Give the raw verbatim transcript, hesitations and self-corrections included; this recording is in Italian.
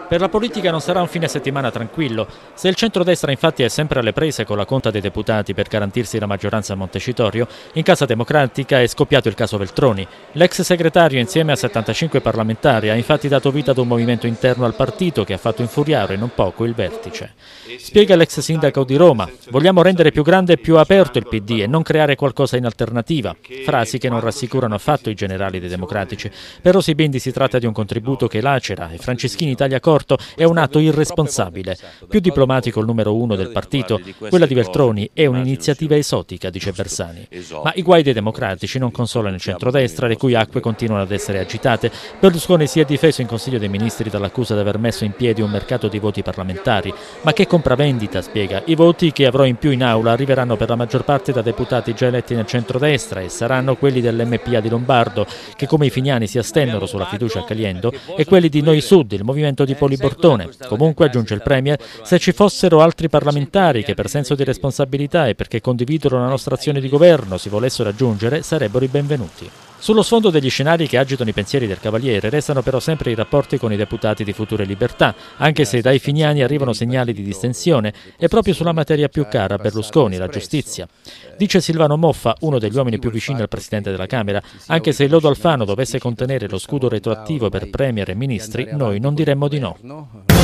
Per la politica non sarà un fine settimana tranquillo. Se il centrodestra infatti è sempre alle prese con la conta dei deputati per garantirsi la maggioranza a Montecitorio, in Casa Democratica è scoppiato il caso Veltroni. L'ex segretario insieme a settantacinque parlamentari ha infatti dato vita ad un movimento interno al partito che ha fatto infuriare non poco il vertice. Spiega l'ex sindaco di Roma: vogliamo rendere più grande e più aperto il P D e non creare qualcosa in alternativa. Frasi che non rassicurano affatto i generali dei democratici. Per Rosy Bindi si tratta di un contributo che lacera e Franceschini taglia corto è un atto irresponsabile. Più diplomatico il numero uno del partito, quella di Veltroni è un'iniziativa esotica, dice Bersani. Ma i guai dei democratici non consolano il centrodestra, le cui acque continuano ad essere agitate. Berlusconi si è difeso in Consiglio dei Ministri dall'accusa di aver messo in piedi un mercato di voti parlamentari. Ma che compravendita, spiega. I voti che avrò in più in aula arriveranno per la maggior parte da deputati già eletti nel centrodestra e saranno quelli dell'M P A di Lombardo, che come i finiani si astennero sulla fiducia a Caliendo, e quelli di Noi Sud, il movimento di Poli Bortone. Comunque, aggiunge il Premier, se ci fossero altri parlamentari che per senso di responsabilità e perché condividono la nostra azione di governo si volessero aggiungere, sarebbero i benvenuti. Sullo sfondo degli scenari che agitano i pensieri del Cavaliere restano però sempre i rapporti con i deputati di Futuro e Libertà, anche se dai finiani arrivano segnali di distensione e proprio sulla materia più cara a Berlusconi, la giustizia. Dice Silvano Moffa, uno degli uomini più vicini al Presidente della Camera, anche se il lodo Alfano dovesse contenere lo scudo retroattivo per Premier e Ministri, noi non diremmo di no.